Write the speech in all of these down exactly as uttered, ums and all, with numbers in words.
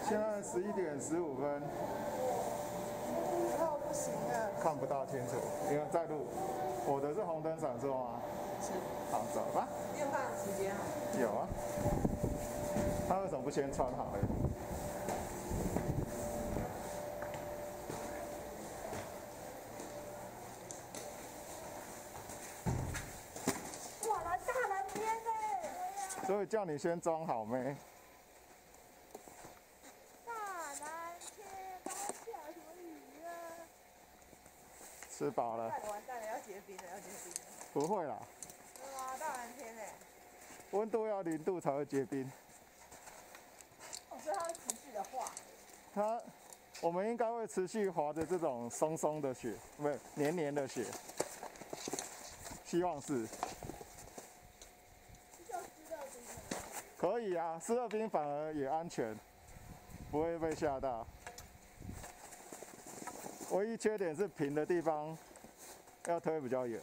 现在十一点十五分。 哦，不行了， 看不大清楚，因为在录。我的是红灯闪烁吗？ 是。 好，走吧。 你有看时间啊？ 有啊。他为什么不先穿好嘞？ 哇，来大蓝天呢！ 所以叫你先装好没？ 大蓝天，刚刚下什么雨啊？ 吃饱了。 完蛋了，要结冰了，要结冰了。 不会啦。 哇，大蓝天呢？ 温度要零度才会结冰。 哦，所以它会持续的化。 它，我们应该会持续滑着这种松松的雪，不是黏黏的雪。希望是。 叫湿热冰的吗？ 可以啊，湿热冰反而也安全，不会被吓到。唯一缺点是平的地方要推比较远。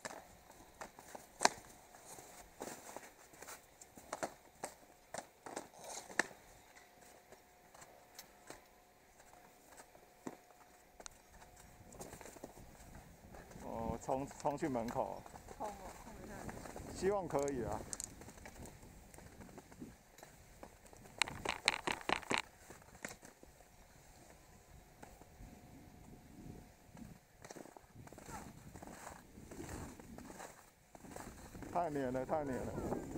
哦，冲冲去门口。 空哦，空一下。 希望可以啊。太黏了，太黏了。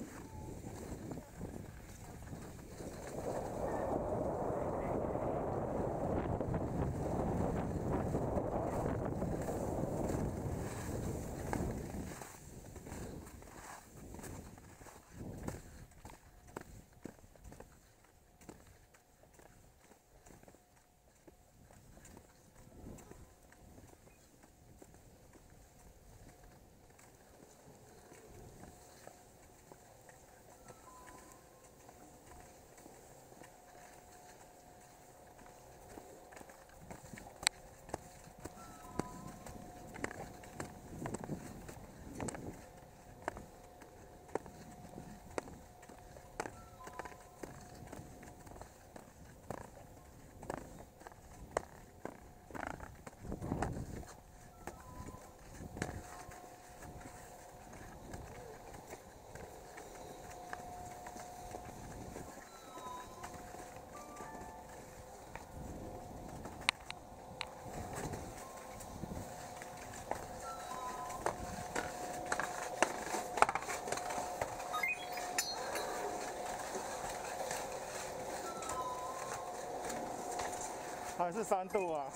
还是三度啊。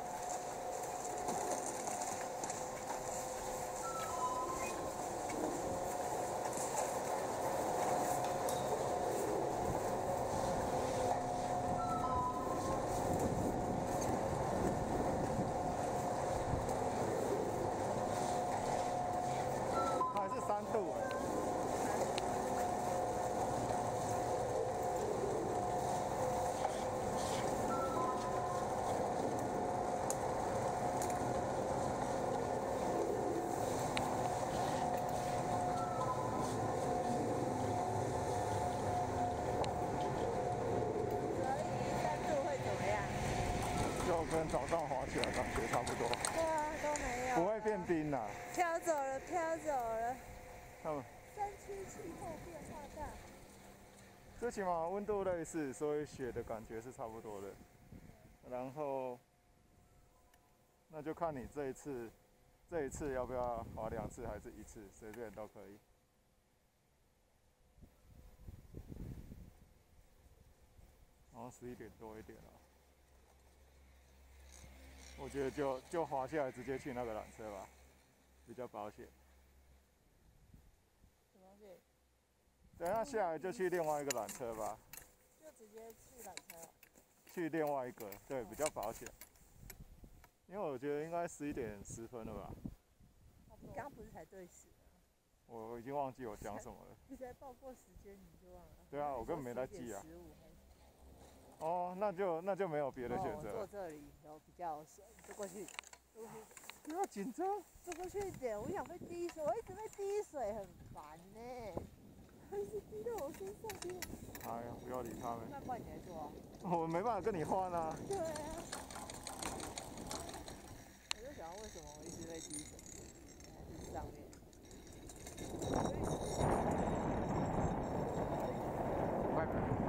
还是三度啊。就跟早上滑起来感觉差不多。 对啊，都没有。 不会变冰啦。 飘走了，飘走了。 他们。 山区气候变化大。 最起码温度类似，所以雪的感觉是差不多的。然后，那就看你这一次，这一次要不要滑两次还是一次，随便都可以。然后十一点多一点了。我觉得就就滑下来直接去那个缆车吧，比较保险。 什么东西？ 等一下下来就去另外一个缆车吧。 就直接去缆车。 去另外一个，对，比较保险。因为我觉得应该十一点十分了吧。 你刚刚不是才对时吗？ 我已经忘记我讲什么了。 你才报过时间你就忘了？ 对啊，我根本没在记啊。 十五还是？ 哦，那就那就没有别的选择。 哦、坐这里有比较顺，坐过去，坐过去。 不要紧张。 坐过去一点，我想被滴水，我一直被滴水，很烦呢、欸。 还是滴到我身上去。 哎呀，不要理他们。 那不然你来做啊？ 我没办法跟你换啊。 对啊。我就想为什么我一直被滴水，还是上面。 快点。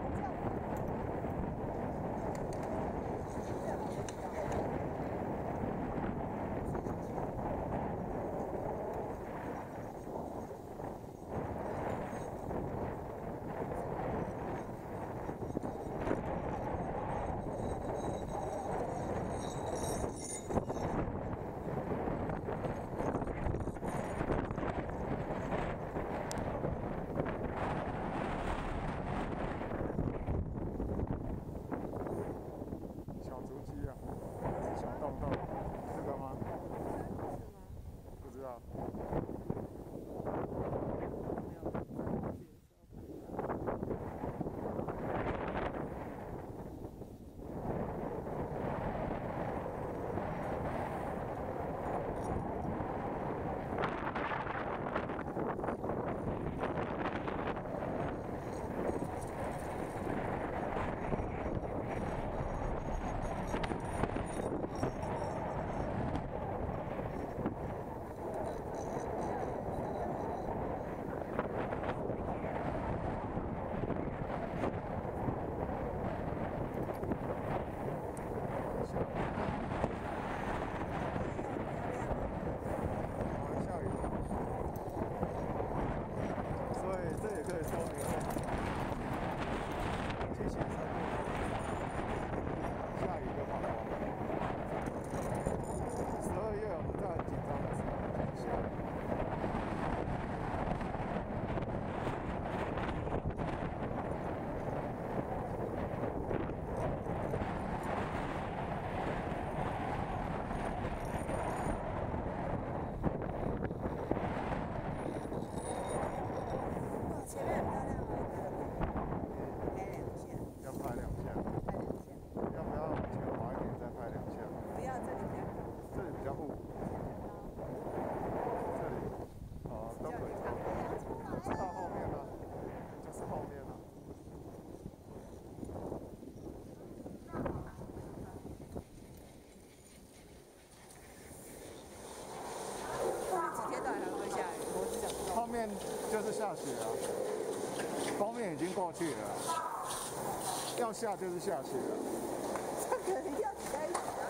就是下雪啊，封面已经过去了，要下就是下雪了。 这个一定要挤在一起啊！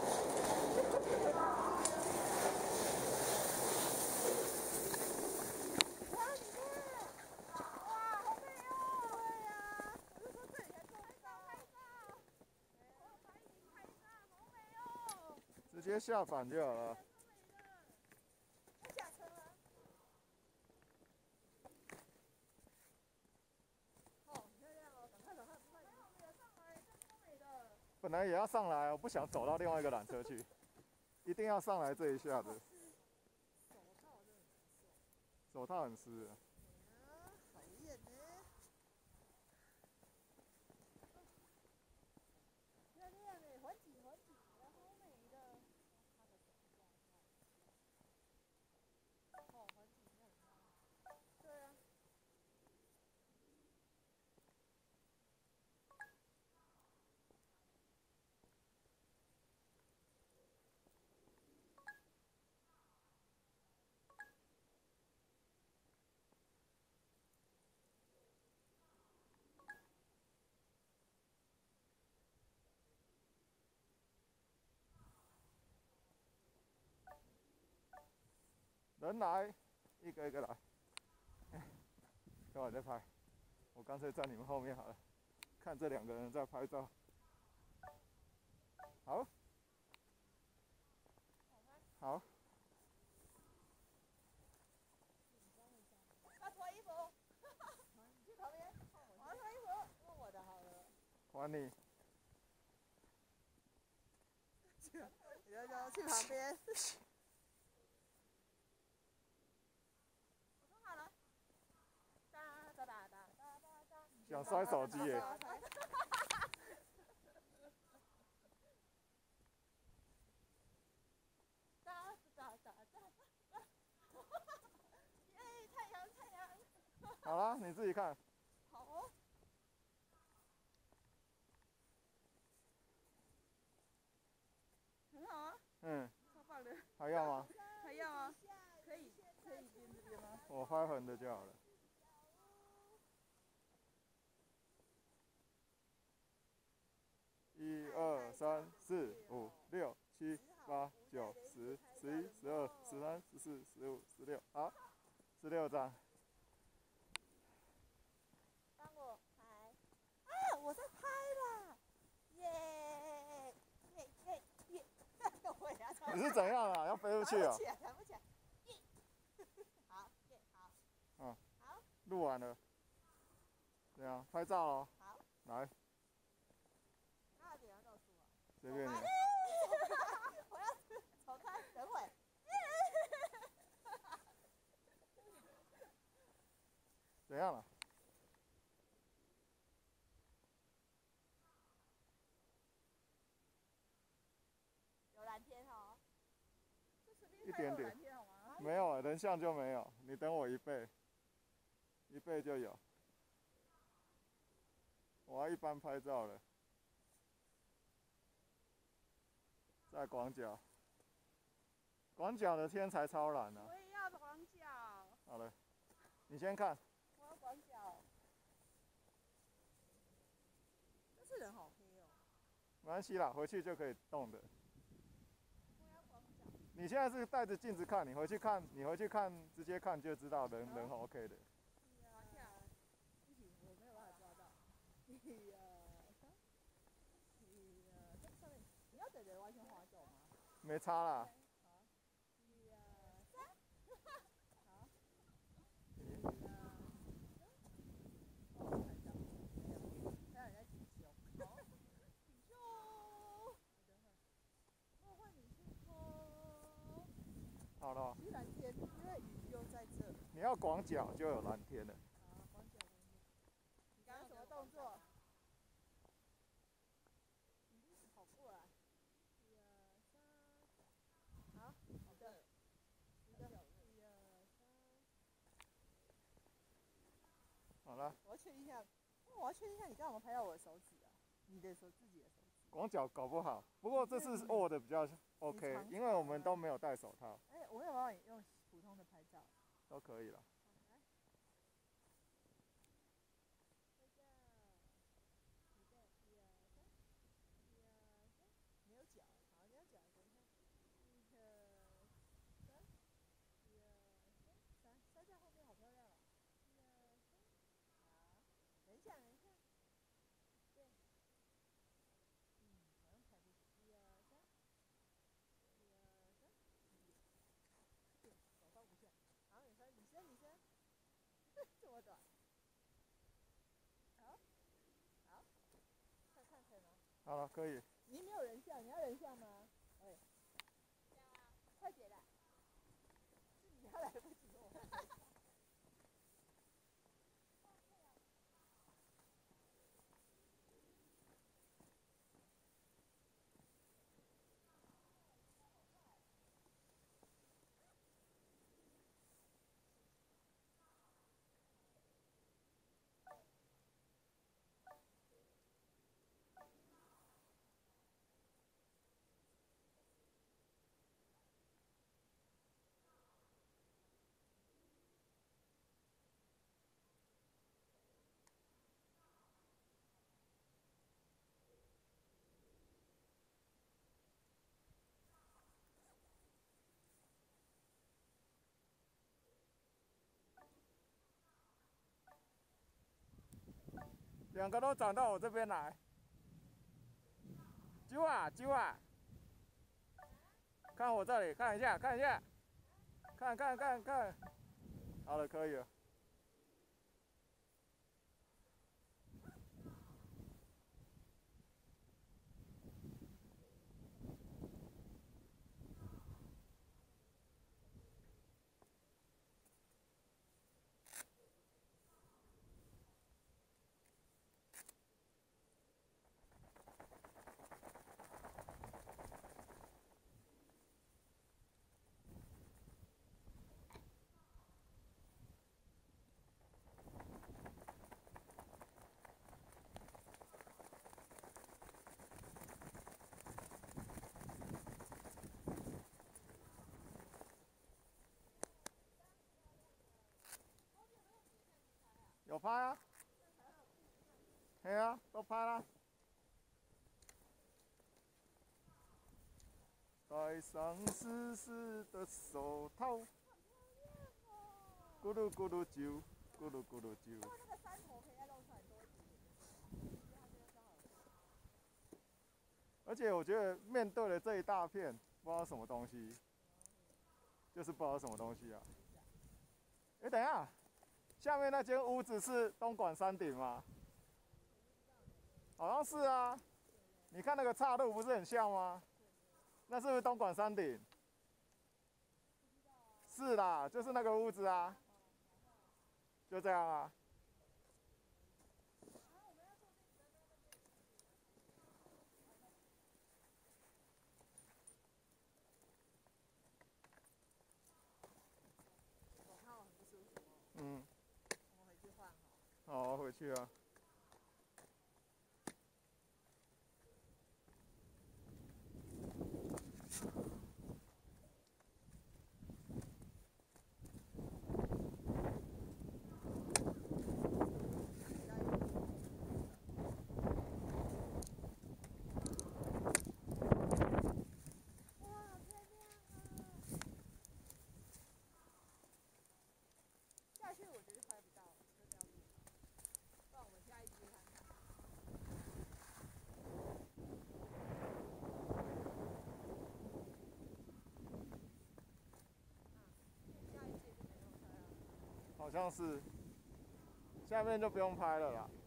哇，你看，哇，好美哦！对呀，我就说这里才做得到。拍照，我要拍你拍照，好美哦！ 直接下板就好了。 要下车了。 本来也要上来，我不想走到另外一个缆车去，一定要上来这一下子。手套很湿。 讨厌呢。漂亮呢，环景环景，好美的。哦，环景很好。对啊。 人来，一个一个来。等会再拍，我干脆站你们后面好了，看这两个人在拍照。好，好。 要脱衣服。你去旁边。我要脱衣服。问我的好了。 还你。 你就就去旁边。我说好了。哒哒哒哒哒哒哒。 想摔手机耶。 好啦，你自己看。 好哦。很好啊。 嗯。 超棒的。 还要吗？ 还要啊。可以可以边这边吗？ 我拍横的就好了。一二三四五六七八九十十一十二十三十四十五十六，好，十六张。 帮我拍。啊，我在拍啦！耶耶耶耶！我牙超。 你是怎样啊？要飞出去啊？ 抬不起来，抬不起来。好，耶，好。 嗯。 好。 录完了。对啊，拍照哦。 好。 来。 那点要告诉我。 随便你。 我要走开，等会。 怎样了？ 有蓝天哦。 一点点。 蓝天好吗？ 没有啊，人像就没有。你等我一倍，一倍就有。我要一般拍照了。在广角。广角的天才超蓝啊！ 我也要广角。 好了，你先看。 我要广角。但是人好黑哦。 没关系啦，回去就可以动的。 我要广角。 你现在是带着镜子看，你回去看，你回去看，直接看就知道人人 OK 的。 滑下来。不行，我没有办法抓到。一二三，一二三，上面你要等人完全滑走吗？ 没差啦。 好，一二三，好，一二三，哦，看到，没有，看人家挺胸，挺胸，等会，我换你去偷。 好了。 其实蓝天，因为雨又在这。 你要广角就有蓝天了。 好，广角。你刚刚什么动作？你一直跑过来。一二三，好，好的，一个，一二三。 好了。 我要确定一下，我要确定一下你刚刚有没有拍到我的手指啊？你的手，自己的手指。 广角搞不好，不过这次握的比较 OK， 因为我们都没有戴手套。 哎，我没有办法用普通的拍照。 都可以了。 没有脚，好，你要脚，等一下，一二三，一二三，三，三在后面好漂亮哦。一二三，好，等一下，等一下，对，嗯，好像抬不起，一二三，一二三，对，手放不下，好，你伸，你伸，你伸，这么短，好，好，看看可以吗？ 好了，可以。 你没有人像，你要人像吗？哎，快点啦！是你要来不及我。 两个都转到我这边来。揪啊揪啊！看我这里，看一下，看一下，看看看看。好了，可以了。 有拍啊，嘿啊，都拍啦。戴上湿湿的手套，咕噜咕噜啾，咕噜咕噜啾。 那个山头可以再露出来多一点。 而且我觉得面对了这一大片，不知道什么东西，就是不知道什么东西啊。哎、欸，等一下，下面那间屋子是东莞山顶吗？好像是啊。你看那个岔路不是很像吗？那是不是东莞山顶？是啦，就是那个屋子啊。就这样啊。 手套很不舒服哦。 嗯。 我们回去换好。 好，回去啊。 下去我觉得拍不到，就这样录。不然我们下一支看看。下一届就没有拍了。 好像是。下面就不用拍了啦。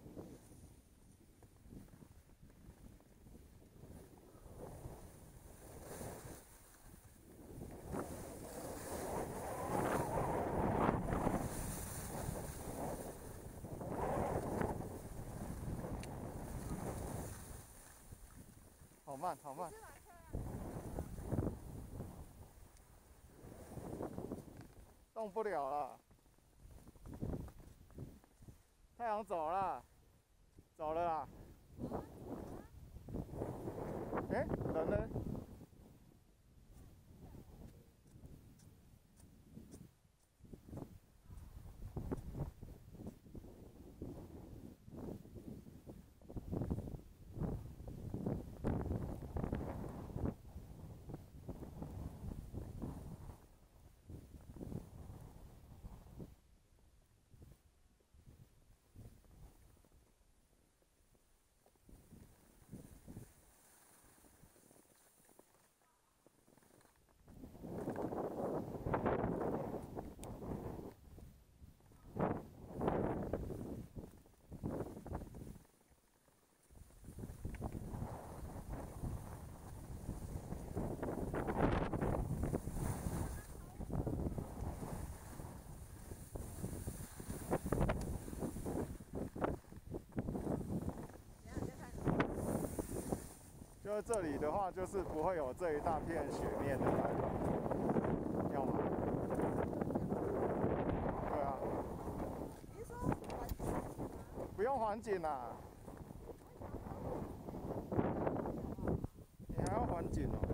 好慢，好慢。动不了了。太阳走了，走了啦。哎、欸，人呢？就是这里的话，就是不会有这一大片雪面的来源，要吗？对啊。 你是说环境吗？ 不用环景啦。你还要环景哦。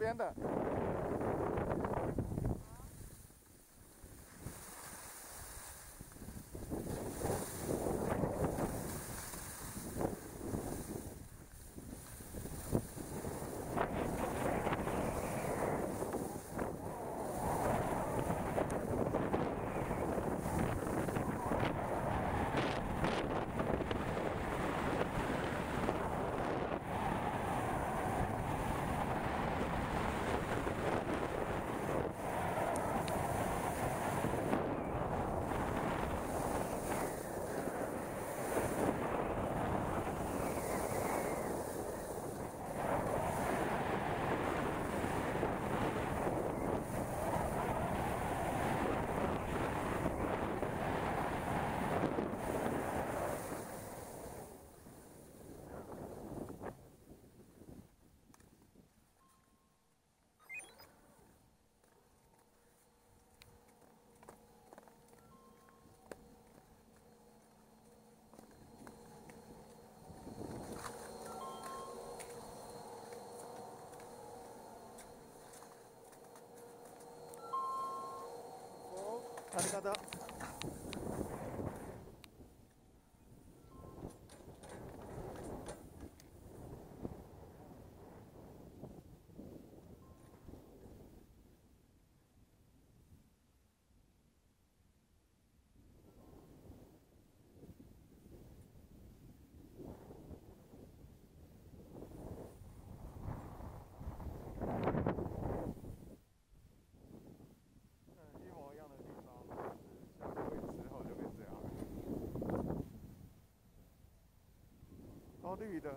边的。ありがとう。一模一样的地方，下过一次后就变这样了。哦，绿的。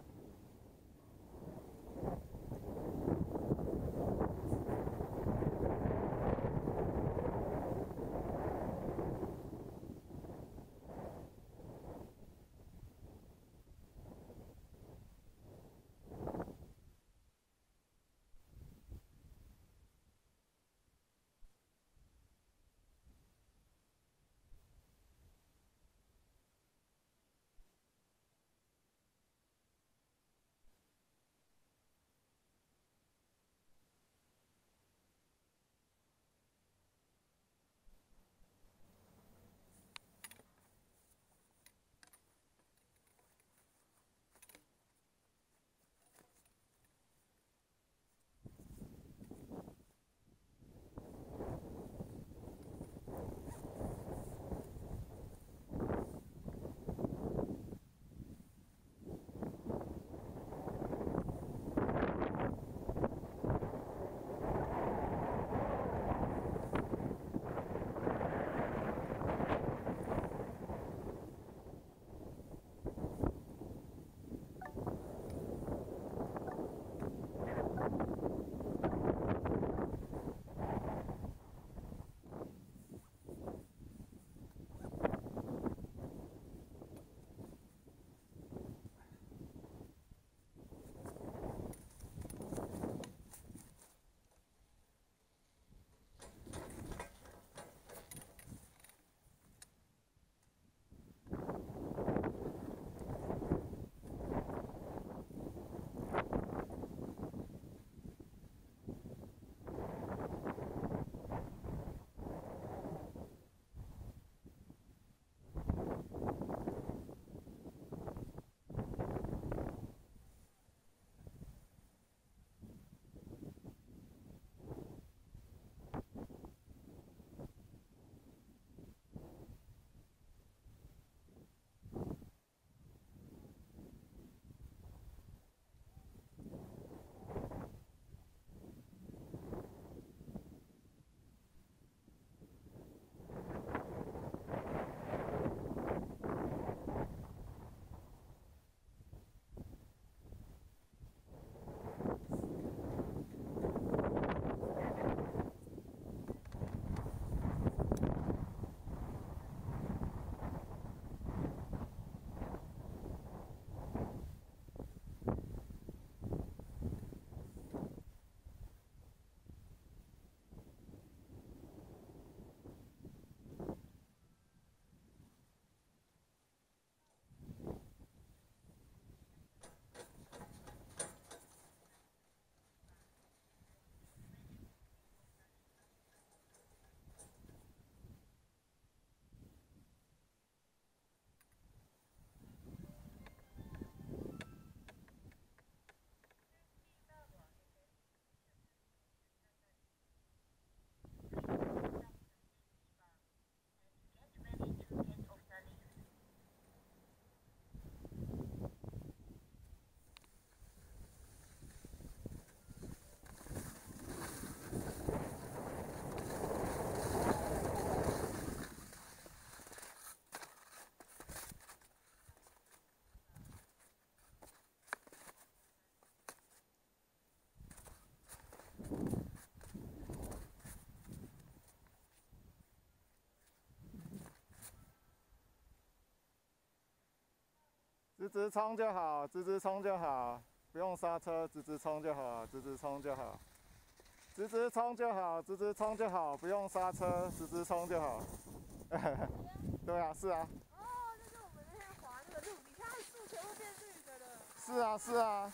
直直冲就好，直直冲就好，不用刹车，直直冲就好，直直冲就好，直直冲就好，直直冲就好，不用刹车，直直冲就好。对啊，是啊。 哦，那是我们那天滑那个路，你看树全部变绿的了。 是啊，是啊。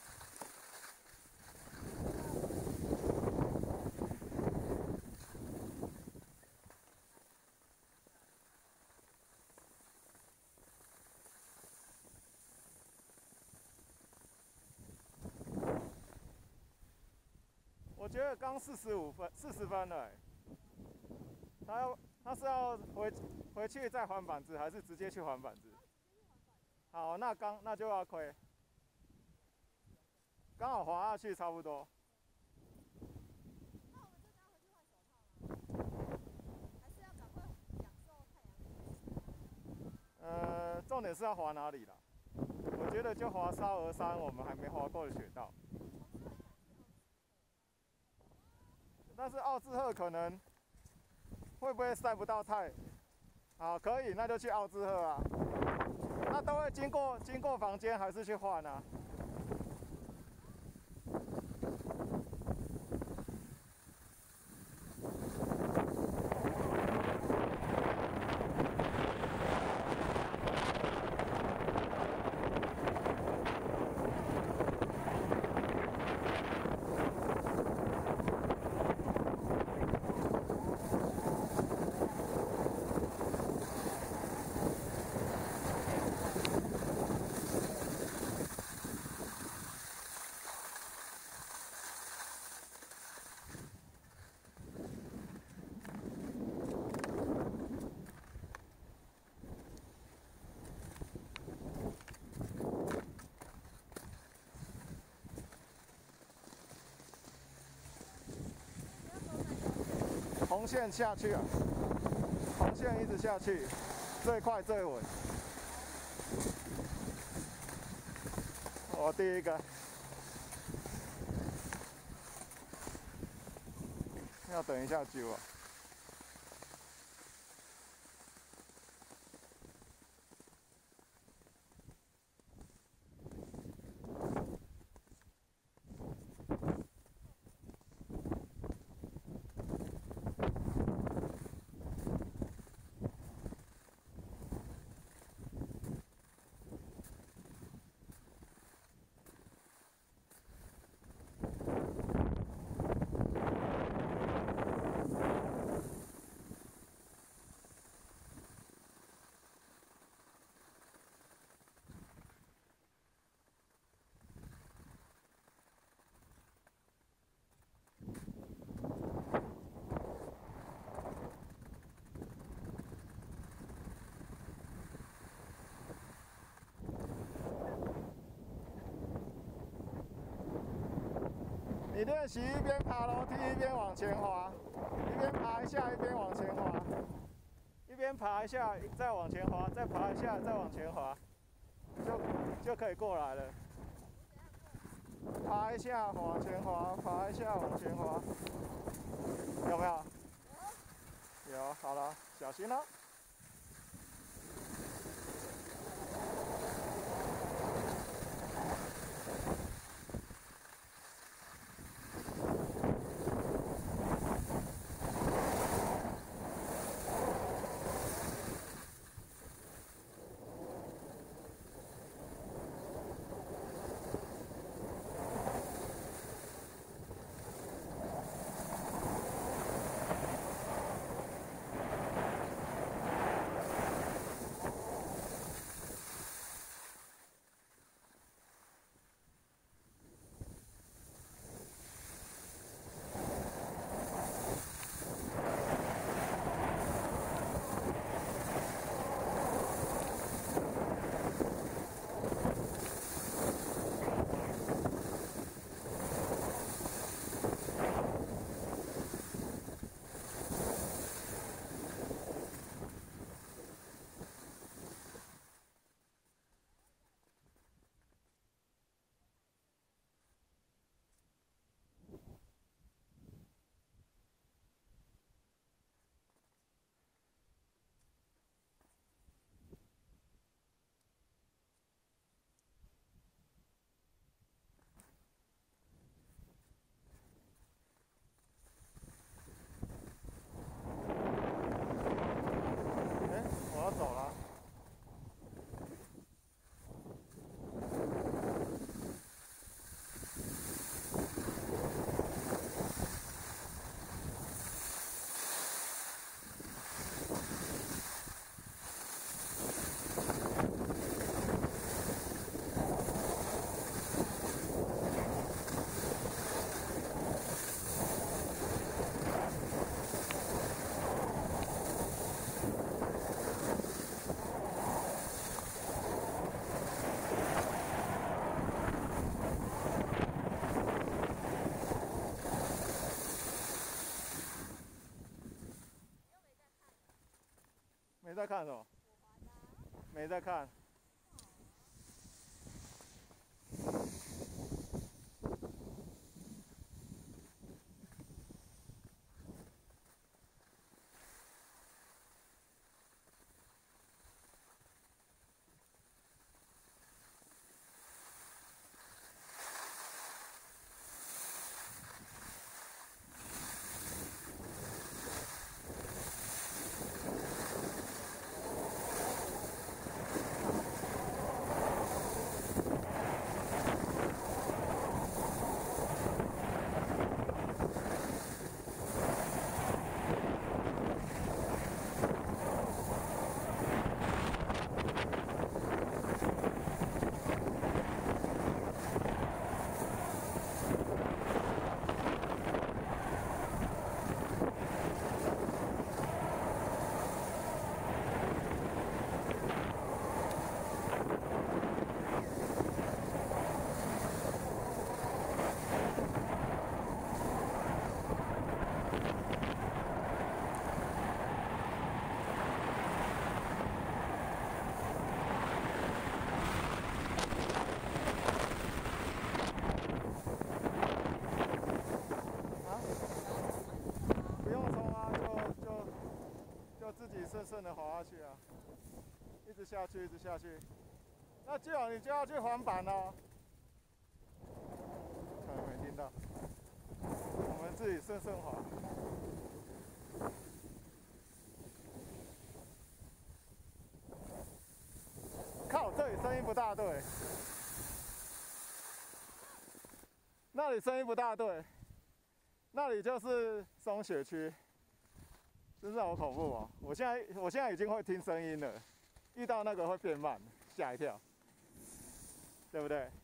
我觉得刚四十五分，四十分了。他要，他是要回回去再还板子，还是直接去还板子？好，那刚那就要亏，刚好滑下去差不多。 那我们就刚回去换手套吗？还是要赶快享受太阳？ 呃，重点是要滑哪里啦？我觉得就滑沙峨山，我们还没滑过的雪道。但是奥志贺可能会不会晒不到太？好，可以，那就去奥志贺啊。那都会经过经过房间，还是去换啊？红线下去啊，红线一直下去，最快最稳。我第一个，要等一下揪啊。你练习一边爬楼梯一边往前滑，一边爬一下一边往前滑，一边爬一下再往前滑，再爬一下再往前滑，就就可以过来了。爬一下往前滑，爬一下往前滑，有没有？有。有，好了，小心了。 在看什么？没在看。顺顺的滑下去啊，一直下去，一直下去。那这样你就要去环板了。可能没听到。我们自己顺顺滑。靠，这里声音不大对。那里声音不大对。那里就是松雪区。真是好恐怖哦！我现在我现在已经会听声音了，遇到那个会变慢，吓一跳，对不对？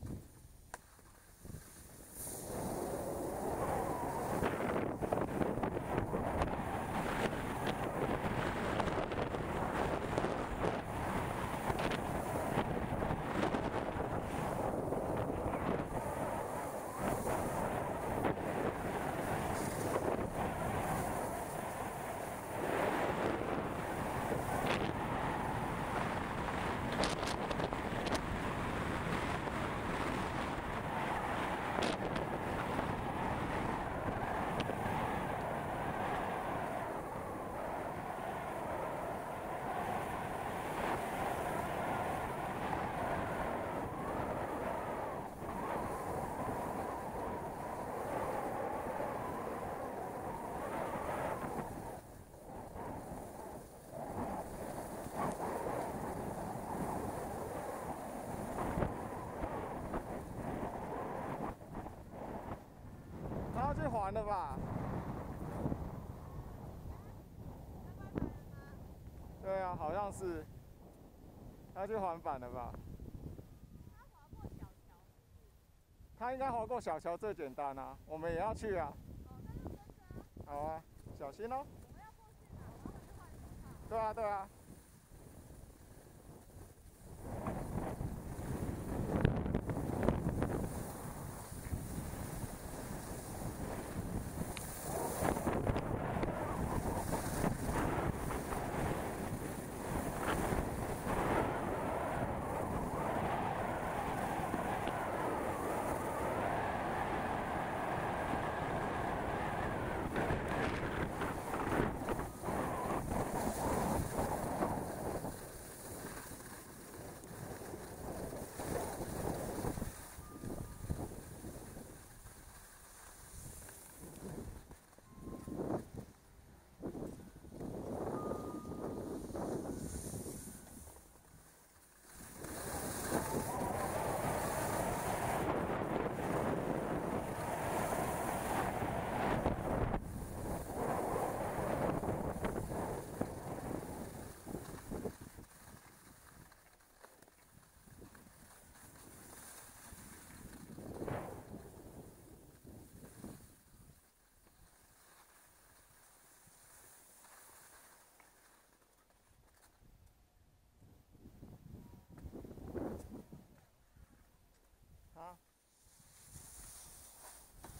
他要去环了吧？对啊，好像是。他去环板了吧？他应该滑过小桥最简单啊，我们也要去啊。好啊，小心哦。对啊，对啊。啊，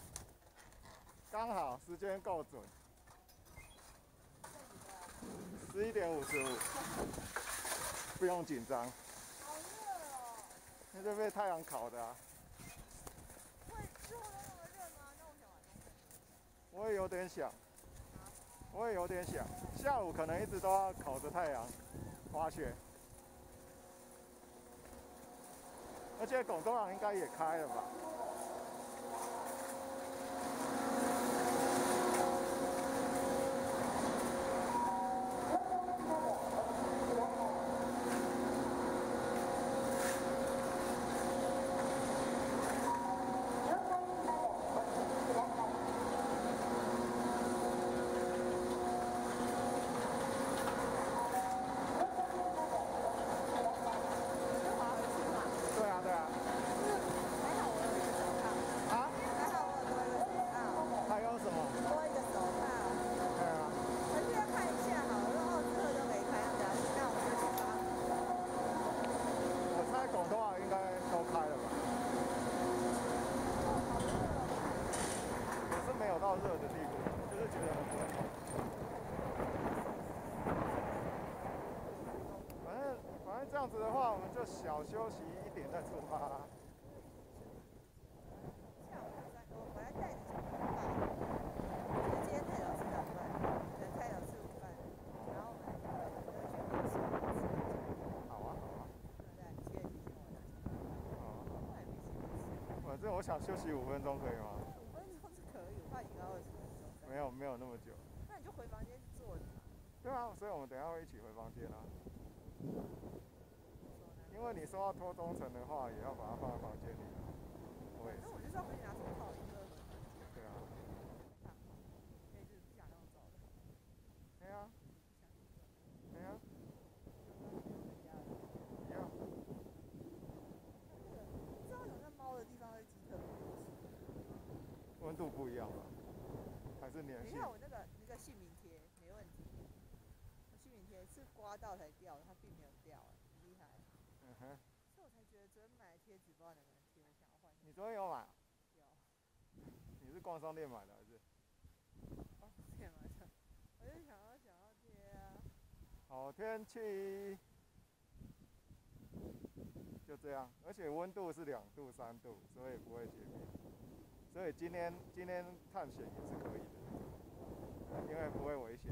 刚好时间够准。 十一点五十五，不用紧张。 好热哦！ 那就被太阳烤的啊。 会之后都那么热吗？那我想晚上。 我也有点想，我也有点想，下午可能一直都要烤着太阳滑雪。而且拱东廊应该也开了吧？对啊，对啊。 还好我有一个手套。 啊？ 还好我有多一个手套。 还有什么？ 多一个手套。 对啊。 可是要看一下好了，如果奥斯特都没开，那表示那我们就去吧。 我猜拱东廊应该都开了吧？我是没有到热的地步，就是觉得很温暖。反正反正这样子的话，我们就小休息一点再出发。 下午三，我回来带着小朋友吧。就是今天太早吃早饭，对，太早吃午饭，然后我们就就去喝水吃。 好啊，好啊。 对不对？七月几号的？ 好啊。 我也没吃没吃。 反正我想休息五分钟，可以吗？ 五分钟是可以，我怕已经要二十分钟。 没有，没有那么久。 那你就回房间坐着嘛。 对啊，所以我们等一下会一起回房间啊。因为你说要拖中层的话，也要把它放在房间里啊。我也是。 那我就是要回去拿手套，因为回房间。 对啊。 没办法，所以就是不想让我走了。 对啊。 不想走。 对啊。 回家了。 一样。 那个，不知道为什么那猫的地方会积特别多水。 温度不一样吧？还是粘性？ 你看我那个那个姓名贴没问题，我姓名贴是刮到才掉的，它并没有掉，哎，很厉害。 嗯哼。 所以我才觉得昨天买的贴纸不知道能不能贴，我想要换。 你昨天有买？ 有。 你是逛商店买的还是？ 哦，天买的，我就想要想要贴啊。 好天气。就这样，而且温度是两度三度，所以不会结冰。所以今天今天探险也是可以的，因为不会危险。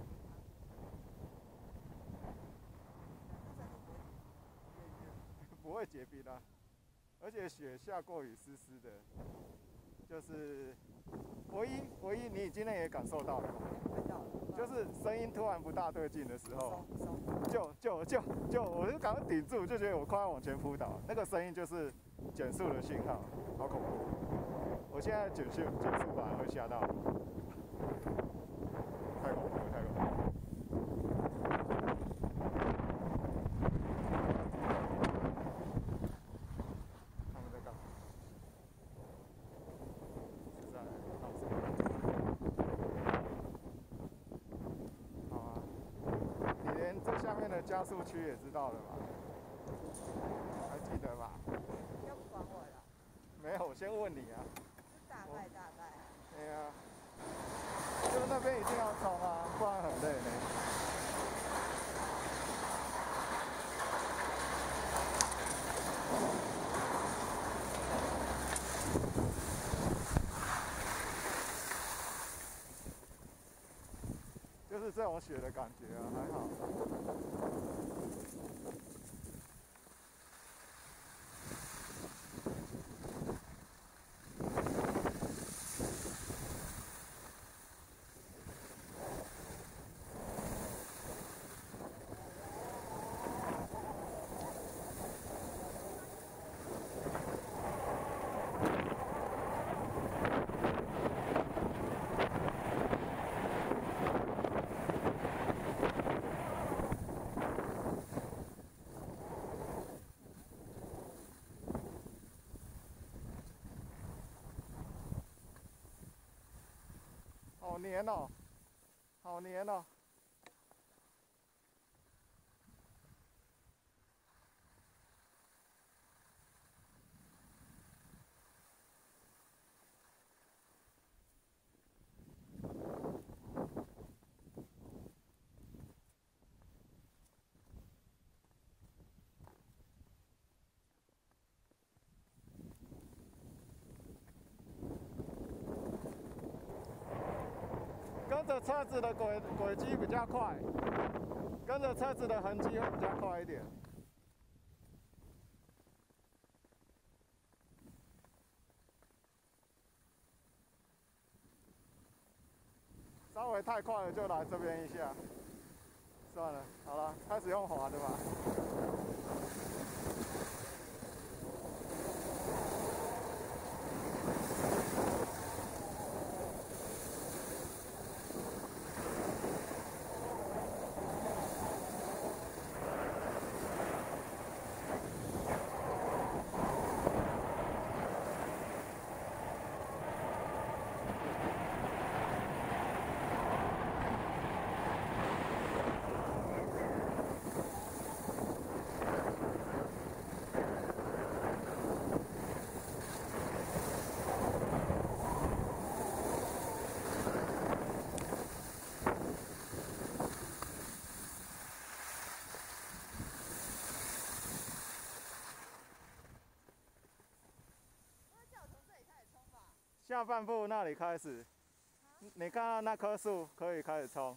不会结冰啊，而且雪下过雨湿湿的，就是唯一唯一你今天也感受到了，就是声音突然不大对劲的时候，就就就就我就赶快顶住，就觉得我快要往前扑倒，那个声音就是减速的信号，好恐怖。我现在减速减速反而会吓到，太恐怖了，太恐怖了。他们在干嘛？是在放什么？好啊，你连这下面的加速区也知道了吧？还记得吧？ 要不管我了？ 没有，我先问你啊。 大概大概啊。 对啊，就那边一定要冲啊，不然很累呢。就是这种雪的感觉啊，还好。好黏哦，好黏哦。 车子的轨轨迹比较快，跟着车子的痕迹会比较快一点。稍微太快了就来这边一下。算了，好了，开始用滑的吧。下半部那里开始，你看到那棵树可以开始冲。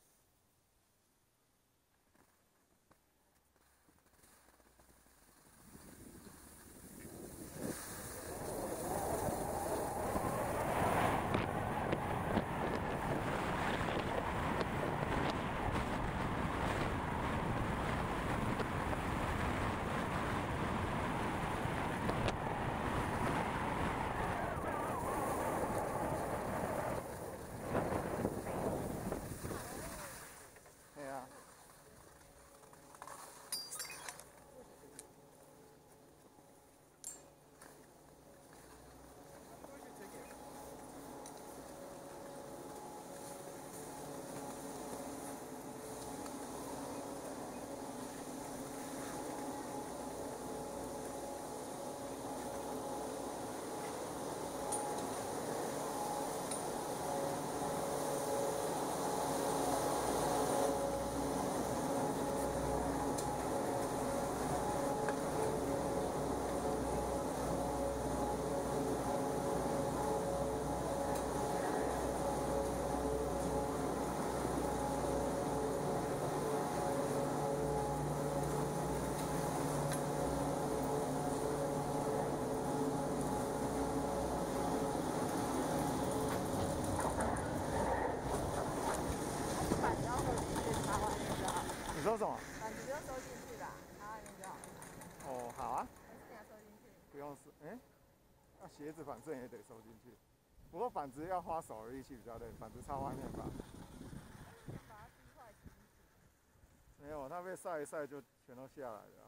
你说什么？ 板子不用收进去吧，插外面就好了。 哦，好啊。 还是你要收进去？ 不用收，哎、欸，那鞋子反正也得收进去。不过板子要花手的力气比较累，板子插外面吧。 想把它冰块洗一洗。 没有，它被晒一晒就全都下来了。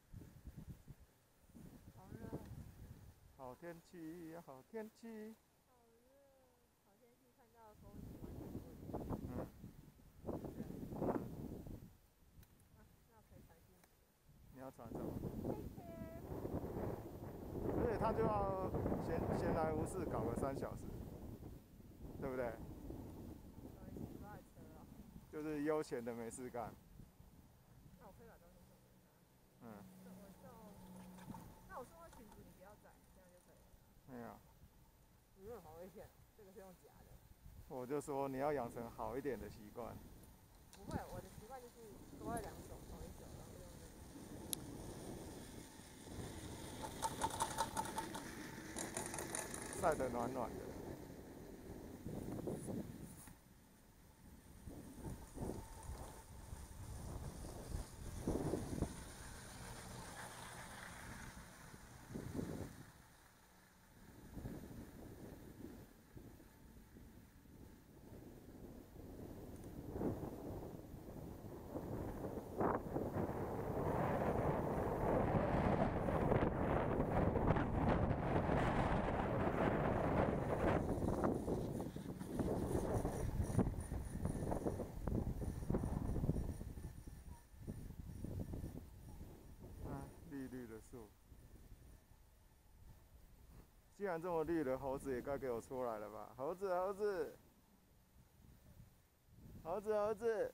好热。 好天气呀，好天气。 好热，好天气看到风景完全不一样。嗯。 你要传什么？而且他就要闲闲来无事搞个三小时，对不对？就是悠闲的没事干。 那我可以把东西送给他。 嗯。 我送，那我送到群组，你不要载，这样就可以了。 没有。 你有好危险，这个是用夹的。 我就说你要养成好一点的习惯。 不会，我的习惯就是多了两手，同一手，然后用那个。晒得暖暖的。既然这么绿了，猴子也该给我出来了吧？猴子，猴子，猴子，猴子。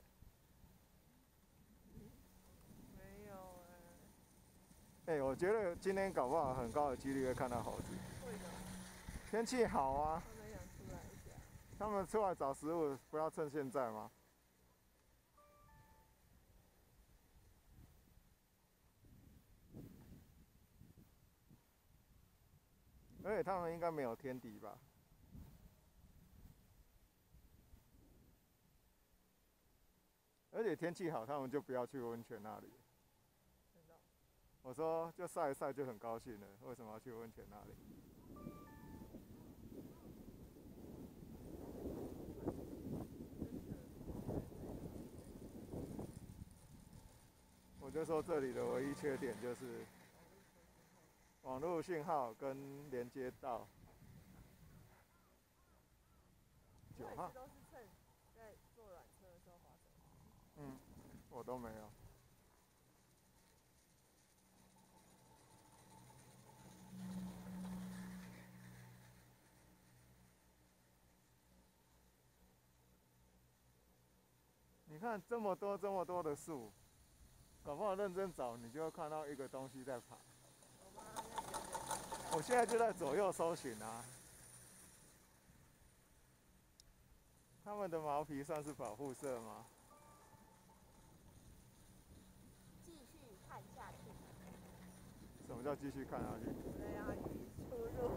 没有哎、欸。哎，我觉得今天搞不好很高的几率会看到猴子。 为什么？ 天气好啊。 他们想出来一下。 他们出来找食物，不要趁现在吗？而且他们应该没有天敌吧？而且天气好，他们就不要去温泉那里。 真的哦。 我说就晒一晒就很高兴了，为什么要去温泉那里？我就说这里的唯一缺点就是网络信号跟连接到。九号。 都是趁在坐缆车的时候滑手机。 嗯，我都没有。你看这么多这么多的树，搞不好认真找，你就会看到一个东西在爬。我现在就在左右搜寻啊。它们的毛皮算是保护色吗？ 继续看下去。 什么叫继续看下去？ 对啊，你出入。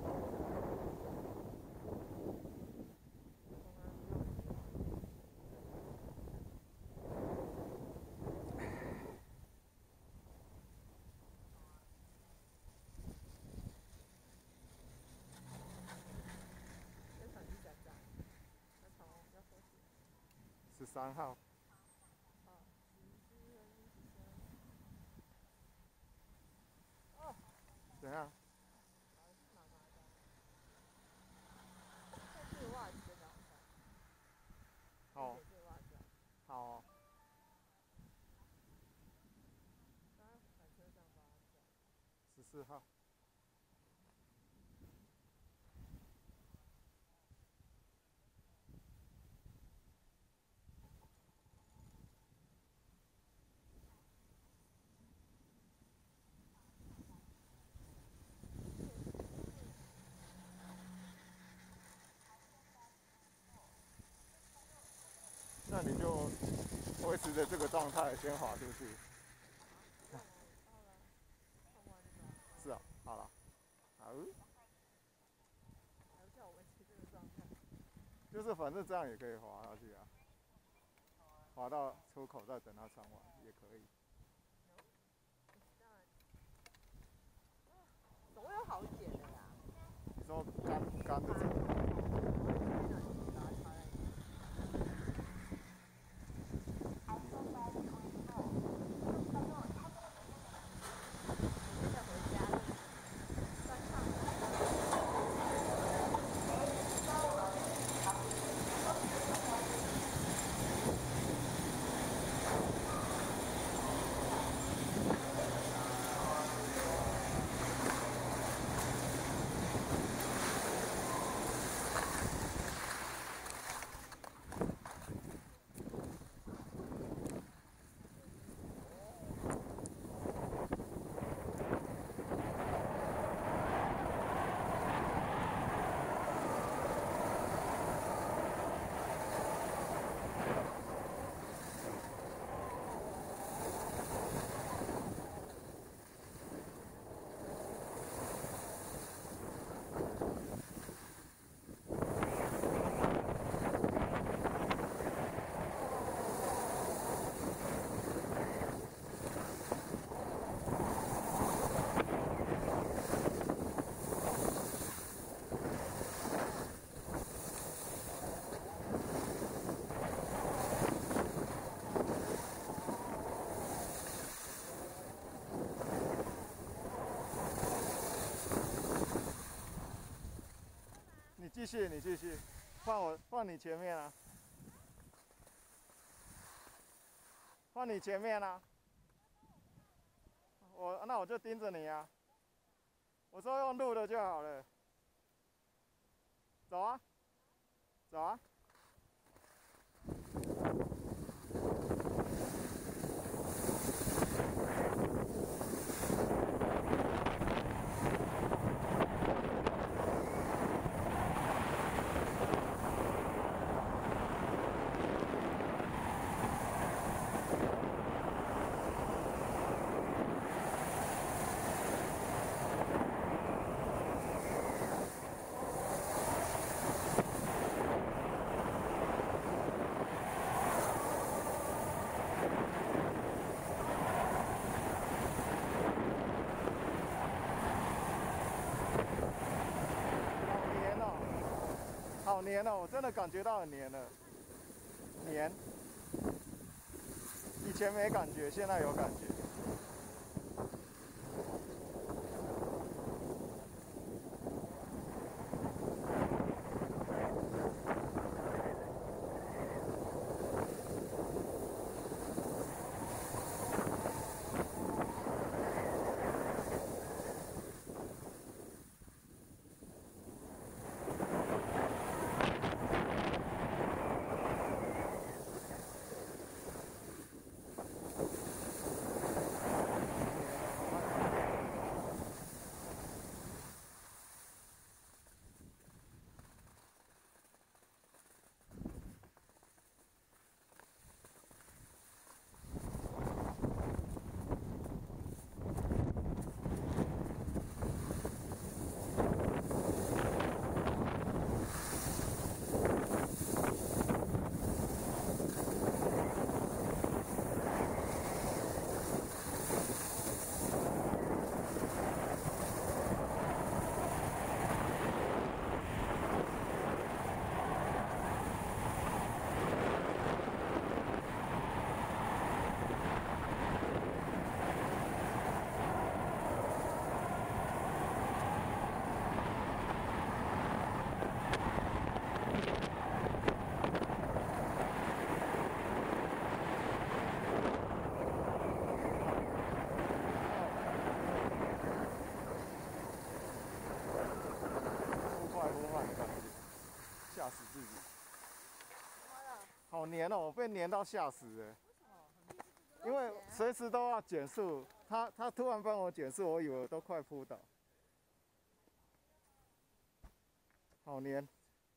十三号。 哦。 怎样？ 这个袜子真的好看。 好。 这个袜子。 好哦。 刚刚缆车上发现。 十四号。那你就维持着这个状态先滑出去。是啊，好了，好。 还叫我维持这个状态。 就是反正这样也可以滑下去啊，滑到出口再等它穿完也可以。 总会有好捡的啦。 你说干干的怎么？你继续，你继续，换我，换你前面啊，换你前面啊，我那我就盯着你啊，我说用录的就好了，走啊，走啊。 好黏哦，我真的感觉到很黏了，黏。以前没感觉，现在有感觉。吓死自己！好黏哦，我被黏到吓死了。因为随时都要减速，他他突然帮我减速，我以为我都快扑倒。好黏。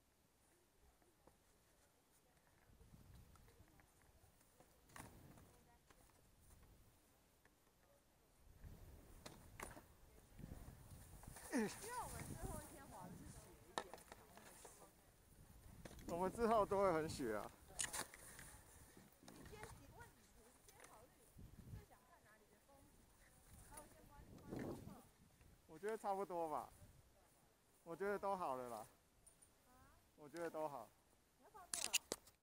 因为我们最后一天滑的是雪一点，然后那么湿。 我们之后都会很雪啊。 你先，你问你，你先考虑最想看哪里的风景，还有先观观功课。 我觉得差不多吧。我觉得都好了啦。我觉得都好。